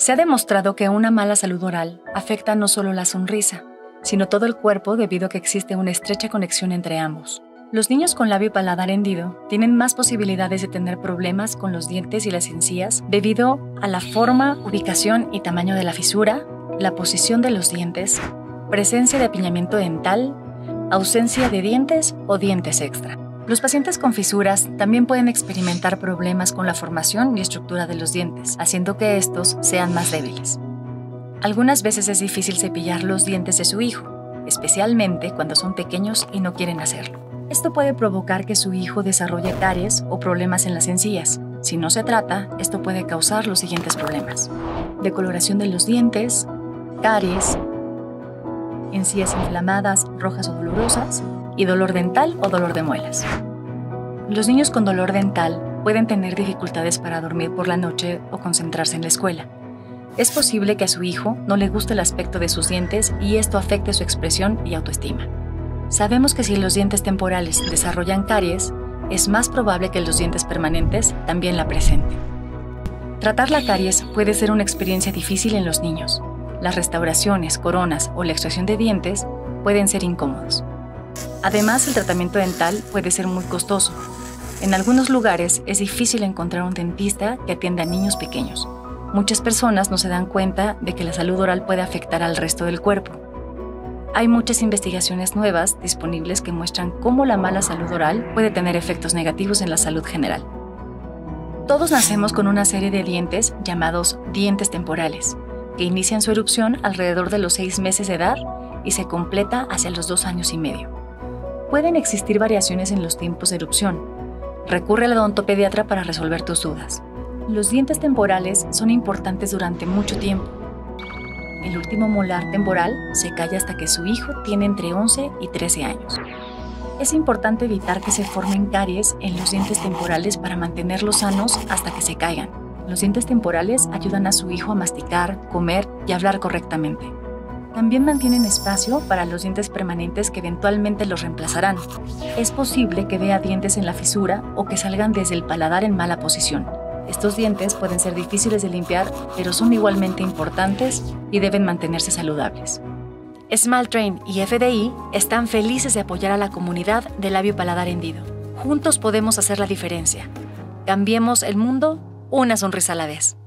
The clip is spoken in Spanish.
Se ha demostrado que una mala salud oral afecta no solo la sonrisa, sino todo el cuerpo debido a que existe una estrecha conexión entre ambos. Los niños con labio y paladar hendido tienen más posibilidades de tener problemas con los dientes y las encías debido a la forma, ubicación y tamaño de la fisura, la posición de los dientes, presencia de apiñamiento dental, ausencia de dientes o dientes extra. Los pacientes con fisuras también pueden experimentar problemas con la formación y estructura de los dientes, haciendo que estos sean más débiles. Algunas veces es difícil cepillar los dientes de su hijo, especialmente cuando son pequeños y no quieren hacerlo. Esto puede provocar que su hijo desarrolle caries o problemas en las encías. Si no se trata, esto puede causar los siguientes problemas: decoloración de los dientes, caries, encías inflamadas, rojas o dolorosas, y dolor dental o dolor de muelas. Los niños con dolor dental pueden tener dificultades para dormir por la noche o concentrarse en la escuela. Es posible que a su hijo no le guste el aspecto de sus dientes y esto afecte su expresión y autoestima. Sabemos que si los dientes temporales desarrollan caries, es más probable que los dientes permanentes también la presenten. Tratar la caries puede ser una experiencia difícil en los niños. Las restauraciones, coronas o la extracción de dientes pueden ser incómodos. Además, el tratamiento dental puede ser muy costoso. En algunos lugares es difícil encontrar un dentista que atienda a niños pequeños. Muchas personas no se dan cuenta de que la salud oral puede afectar al resto del cuerpo. Hay muchas investigaciones nuevas disponibles que muestran cómo la mala salud oral puede tener efectos negativos en la salud general. Todos nacemos con una serie de dientes llamados dientes temporales, que inician su erupción alrededor de los 6 meses de edad y se completa hacia los 2 años y medio. Pueden existir variaciones en los tiempos de erupción. Recurre al odontopediatra para resolver tus dudas. Los dientes temporales son importantes durante mucho tiempo. El último molar temporal se calla hasta que su hijo tiene entre 11 y 13 años. Es importante evitar que se formen caries en los dientes temporales para mantenerlos sanos hasta que se caigan. Los dientes temporales ayudan a su hijo a masticar, comer y hablar correctamente. También mantienen espacio para los dientes permanentes que eventualmente los reemplazarán. Es posible que vea dientes en la fisura o que salgan desde el paladar en mala posición. Estos dientes pueden ser difíciles de limpiar, pero son igualmente importantes y deben mantenerse saludables. SmileTrain y FDI están felices de apoyar a la comunidad de labio y paladar hendido. Juntos podemos hacer la diferencia. Cambiemos el mundo una sonrisa a la vez.